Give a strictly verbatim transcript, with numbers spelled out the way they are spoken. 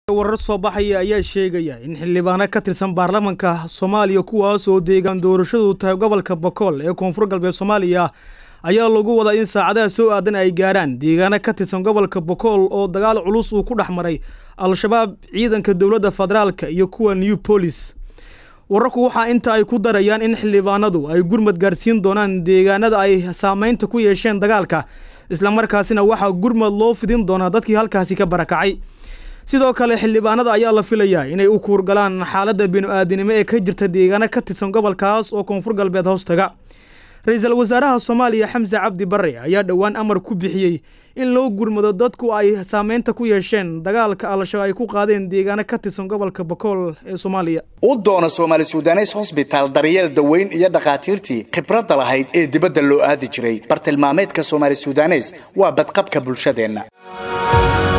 warar soo baxaya ayaa sheegaya in xildhibaano ka tirsan baarlamaanka Soomaaliya kuwaas oo deegaan doorashadu tahay gobolka Boqol ee Koonfur Galbeed Soomaaliya ayaa lagu wadaa in saacadaha soo aadan ay gaaraan deegaano ka tirsan gobolka Boqol oo dagaal culus uu ku dhaxmaray al-shabaab ciidanka dawladda federaalka iyo kuwa New Police. wararku waxa inta ay ku darayaan in xildhibaanadu ay gurmad gaarsiin doonaan deegaanada ay saameynta ku yeesheen dagaalka isla markaasina waxa gurmad loo fidin doona dadkii halkaasi ka barakacay. sidoo kale xildhibaanada ayaa la filayaa inay u kuur galaan xaaladda bini'aadanimo ee ka jirta deegaano ka tirsan gobolkaas oo Koonfur Galbeed hoostaga. ra'iisul wasaaraha Soomaaliya Xamse Cabdi Barre ayaa dhawaan amar ku bixiyay in loo gurmado dadku ay saameynta ku yeesheen dagaalka al-shabaab ay ku qaadeen deegaano ka tirsan gobolka Boqol ee Soomaaliya. u doona Somali Sudanese Hospital daryeel daweyn iyo dhaqaatiirtii khibrad lahayd ee dibadda loo aadi jiray bartilmaameedka Somali Sudanese waa badqabka bulshadeena.